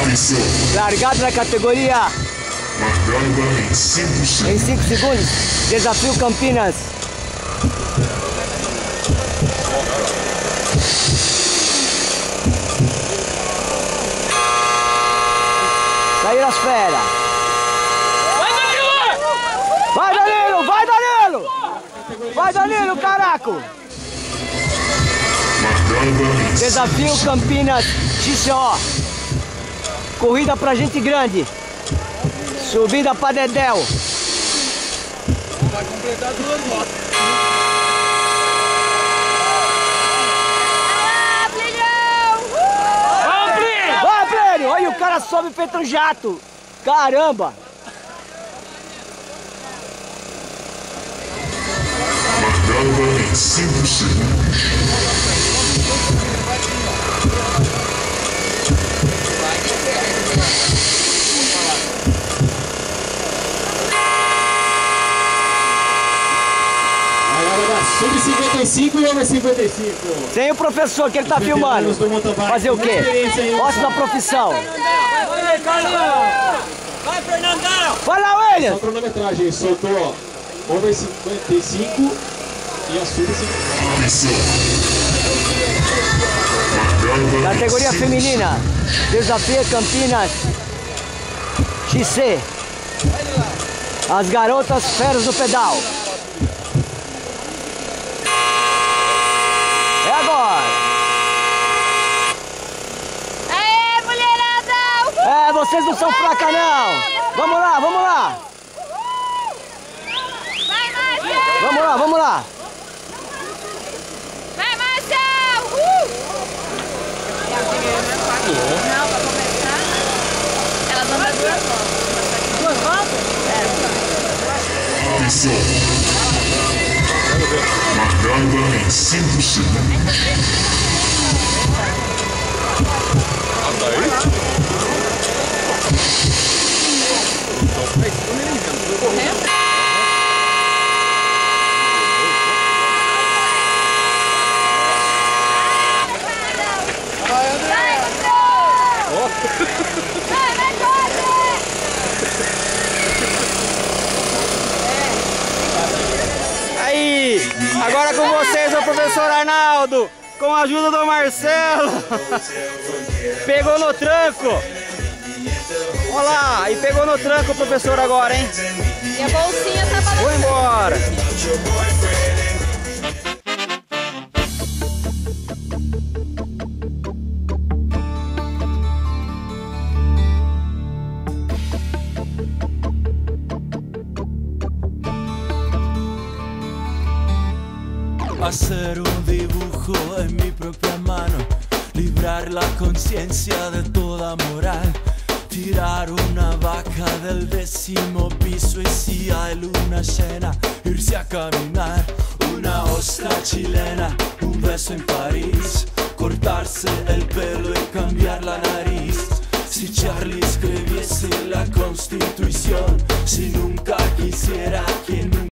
Largado na categoria. Largada em 5 segundos. Em 5 segundos. Desafio Campinas. Saíram as feras. Vai, Danilo! Vai, Danilo! Vai, Danilo, caraco! Desafio Campinas XO. Corrida pra gente grande. Subida pra Dedéu. Vai completar 2 motos. Vai, Plínio! Olha, o cara sobe feito um jato. Caramba! Largada em 5 segundos. Sub-55 e over 55. Sem o professor que ele tá filmando. Fazer o quê? Mostra da profissão. Vai, Fernandão! Vai lá, Só William! a cronometragem, soltou over 55 e a sub-55. Categoria feminina. Desafio Campinas XC. As garotas feras do pedal. É agora. Aê, mulherada! É, vocês não são fracas não. Vamos lá, vamos lá. Vai, Márcia! Vamos lá, vamos lá. Vai, Márcia! Não, pra começar. Elas vão dar 2 voltas. 2 voltas? Atenção. Largada em 5 segundos. Aí, agora com vocês o professor Arnaldo, com a ajuda do Marcelo. Pegou no tranco. Olha lá, e pegou no tranco o professor agora, hein? E a bolsinha tá balançando. Vou embora. Hacer un dibujo en mi propia mano, librar la conciencia de toda moral, tirar una vaca del 10º piso y si hay luna llena, irse a caminar, una ostra chilena, un beso en París, cortarse el pelo y cambiar la nariz. Si Charlie escribiese la Constitución, si nunca quisiera quien nunca